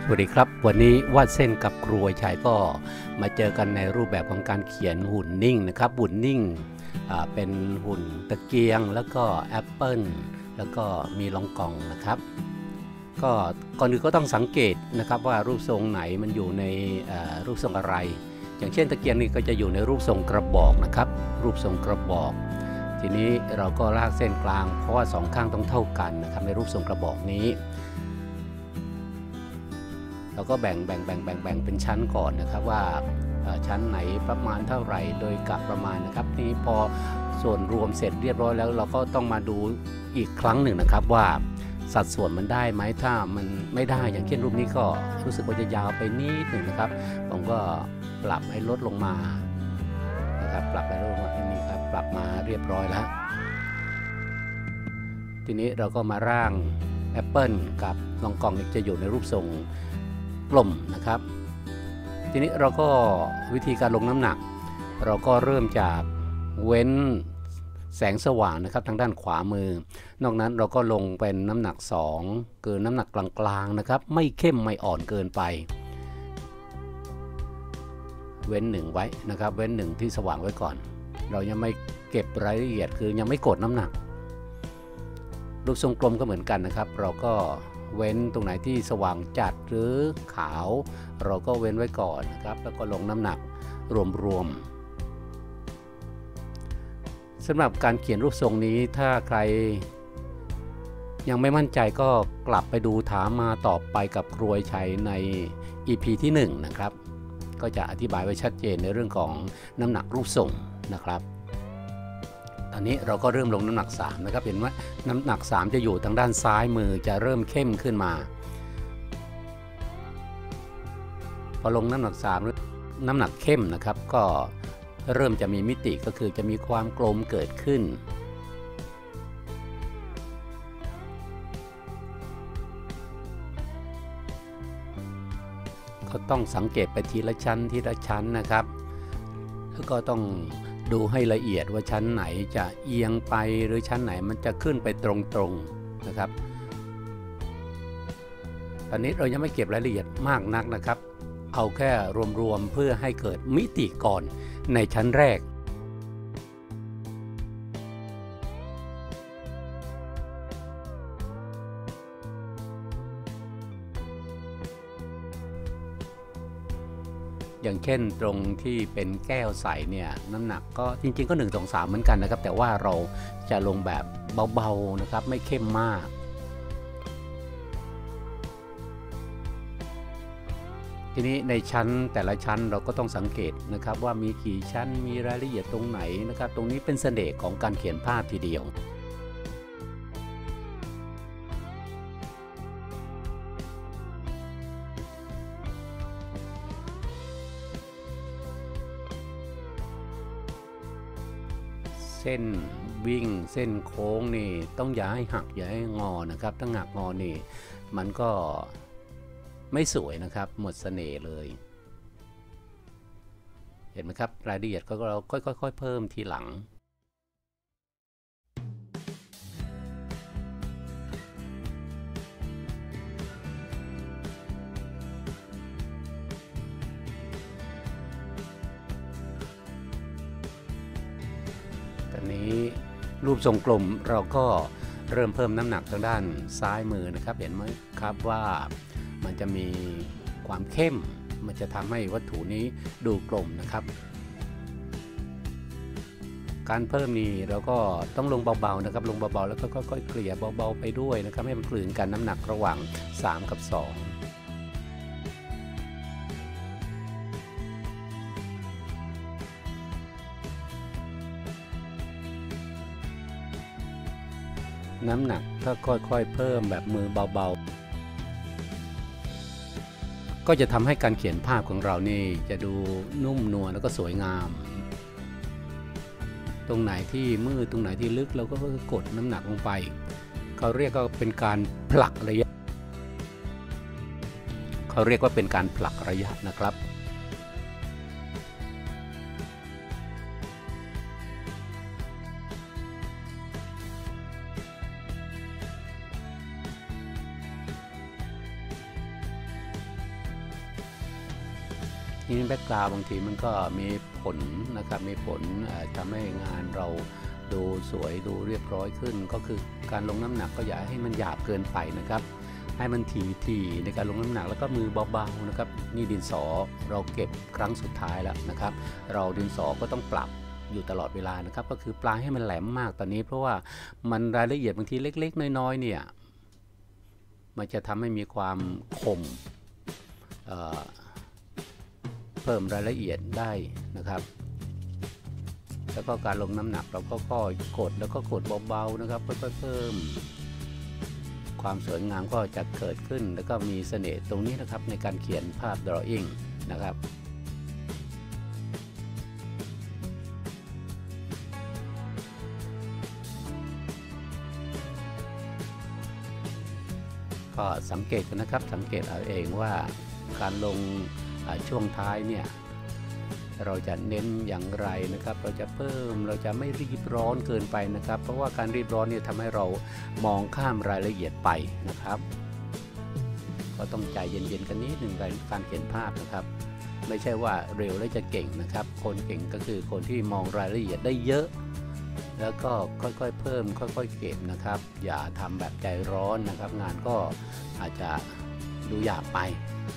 วัสดีครับวันนี้วาดเส้นกับครูชัยก็มาเจอกันในรูปแบบของการเขียนหุ่นนิ่งนะครับหุ่นนิ่งเป็นหุ่นตะเกียงแล้วก็แอปเปิลแล้วก็มีลองกองนะครับก็ก่อนอื่นก็ต้องสังเกตนะครับว่ารูปทรงไหนมันอยู่ในรูปทรงอะไรอย่างเช่นตะเกียงนี่ก็จะอยู่ในรูปทรงกระบอกนะครับรูปทรงกระบอกทีนี้เราก็ลากเส้นกลางเพราะว่าสองข้างต้องเท่ากันนะครับในรูปทรงกระบอกนี้เราก็แบ่งเป็นชั้นก่อนนะครับว่าชั้นไหนประมาณเท่าไหร่โดยกะประมาณนะครับนี้พอส่วนรวมเสร็จเรียบร้อยแล้วเราก็ต้องมาดูอีกครั้งหนึ่งนะครับว่าสัดส่วนมันได้ไหมถ้ามันไม่ได้อย่างเช่นรูปนี้ก็รู้สึกว่าจะยาวไปนิดหนึ่งนะครับผมก็ปรับให้ลดลงมานะครับปรับให้ลดลงมาที่นี่ครับปรับมาเรียบร้อยแล้วทีนี้เราก็มาร่างแอปเปิลกับลองกองจะอยู่ในรูปทรงกลมนะครับทีนี้เราก็วิธีการลงน้ำหนักเราก็เริ่มจากเว้นแสงสว่างนะครับทางด้านขวามือนอกนั้นเราก็ลงเป็นน้ำหนัก2คือน้ำหนักกลางๆนะครับไม่เข้มไม่อ่อนเกินไปเว้น1ไว้นะครับเว้น1ที่สว่างไว้ก่อนเรายังไม่เก็บรายละเอียดคือยังไม่กดน้ำหนักรูปทรงกลมก็เหมือนกันนะครับเราก็เว้นตรงไหนที่สว่างจัดหรือขาวเราก็เว้นไว้ก่อนนะครับแล้วก็ลงน้ำหนักรวมสำหรับการเขียนรูปทรงนี้ถ้าใครยังไม่มั่นใจก็กลับไปดูถามมาต่อไปกับครูชัยใน EP ที่1นะครับก็จะอธิบายไว้ชัดเจนในเรื่องของน้ำหนักรูปทรงนะครับตอนนี้เราก็เริ่มลงน้ำหนัก3นะครับเห็นว่าน้ำหนัก3จะอยู่ทางด้านซ้ายมือจะเริ่มเข้มขึ้นมาพอลงน้ำหนัก3น้ำหนักเข้มนะครับก็เริ่มจะมีมิติก็คือจะมีความกลมเกิดขึ้นก็ต้องสังเกตไปทีละชั้นนะครับแล้วก็ต้องดูให้ละเอียดว่าชั้นไหนจะเอียงไปหรือชั้นไหนมันจะขึ้นไปตรงๆนะครับตอนนี้เรายังไม่เก็บรายละเอียดมากนักนะครับเอาแค่รวมๆเพื่อให้เกิดมิติก่อนในชั้นแรกอย่างเช่นตรงที่เป็นแก้วใสเนี่ยน้ำหนักก็จริงๆก็1 2 3เหมือนกันนะครับแต่ว่าเราจะลงแบบเบาๆนะครับไม่เข้มมากทีนี้ในชั้นแต่ละชั้นเราก็ต้องสังเกตนะครับว่ามีกี่ชั้นมีรายละเอียดตรงไหนนะครับตรงนี้เป็นเสน่ห์ของการเขียนภาพทีเดียวเส้นวิ่งเส้นโค้งนี่ต้องอย่าให้หักอย่าให้งอนะครับถ้าหักงอนี่มันก็ไม่สวยนะครับหมดเสน่ห์เลยเห็นไหมครับรายละเอียดก็เราค่อยๆเพิ่มทีหลังตอนนี้รูปทรงกลมเราก็เริ่มเพิ่มน้ำหนักทางด้านซ้ายมือนะครับเห็นไหมครับว่ามันจะมีความเข้มมันจะทำให้วัตถุนี้ดูกลมนะครับการเพิ่มนี้เราก็ต้องลงเบาๆนะครับลงเบาๆแล้วก็ค่อยๆเกลี่ยเบาๆไปด้วยนะครับให้มันกลืนกันน้ำหนักระหว่าง3 กับ 2น้ำหนักก็ค่อยๆเพิ่มแบบมือเบาๆก็จะทำให้การเขียนภาพของเรานี่จะดูนุ่มนวลแล้วก็สวยงามตรงไหนที่มืดตรงไหนที่ลึกเราก็กดน้ำหนักลงไปเขาเรียกว่าเป็นการผลักระยะนะครับทีนี้แบ็กกราวด์บางทีมันก็มีผลนะครับมีผลทำให้งานเราดูสวยดูเรียบร้อยขึ้นก็คือการลงน้ำหนักก็อย่าให้มันหยาบเกินไปนะครับให้มันถี่ในการลงน้ำหนักแล้วก็มือเบาๆนะครับนี่ดินสอเราเก็บครั้งสุดท้ายแล้วนะครับเราดินสอก็ต้องปรับอยู่ตลอดเวลานะครับก็คือปลายให้มันแหลมมากตอนนี้เพราะว่ามันรายละเอียดบางทีเล็กๆน้อยๆเนี่ยมันจะทำให้มีความคมเพิ่มรายละเอียดได้นะครับแล้วก็การลงน้ำหนักเราก็ค่อยกดแล้วก็กดเบาๆนะครับค่อยๆเพิ่มความสวยงามก็จะเกิดขึ้นแล้วก็มีเสน่ห์ตรงนี้นะครับในการเขียนภาพ drawing นะครับก็สังเกตกันนะครับสังเกตเอาเองว่าการลงช่วงท้ายเนี่ยเราจะเน้นอย่างไรนะครับเราจะเพิ่มเราจะไม่รีบร้อนเกินไปนะครับเพราะว่าการรีบร้อนเนี่ยทำให้เรามองข้ามรายละเอียดไปนะครับก็ต้องใจเย็นๆกันนิดหนึ่งในการเขียนภาพนะครับไม่ใช่ว่าเร็วแล้วจะเก่งนะครับคนเก่งก็คือคนที่มองรายละเอียดได้เยอะแล้วก็ค่อยๆเพิ่มค่อยๆเก็บนะครับอย่าทำแบบใจร้อนนะครับงานก็อาจจะดูหยาบไป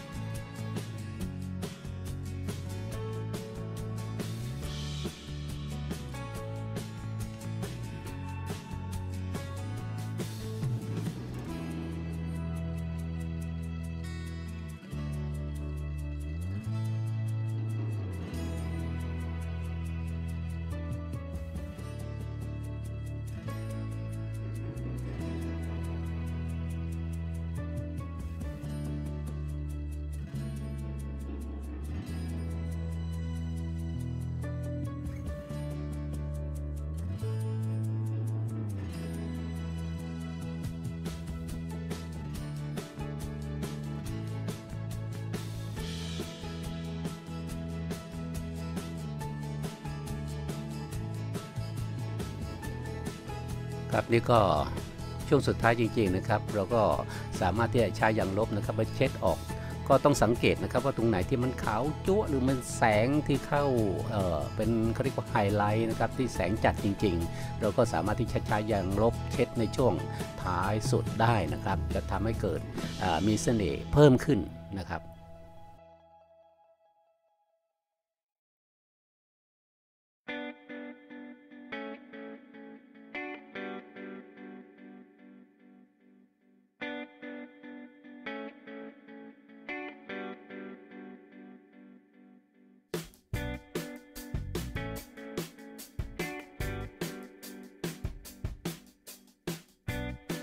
ครับนี่ก็ช่วงสุดท้ายจริงๆนะครับเราก็สามารถที่จะใช้ยางลบนะครับมาเช็ดออกก็ต้องสังเกตนะครับว่าตรงไหนที่มันขาวจั๊วหรือมันแสงที่เข้าเป็นเขาเรียกว่าไฮไลท์นะครับที่แสงจัดจริงๆเราก็สามารถที่จะใช้ยางลบเช็ดในช่วงท้ายสุดได้นะครับจะทำให้เกิดมีเสน่ห์เพิ่มขึ้นนะครับ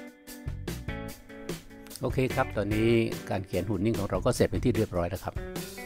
โอเคครับตอนนี้การเขียนหุ่นนิ่งของเราก็เสร็จเป็นที่เรียบร้อยแล้วครับ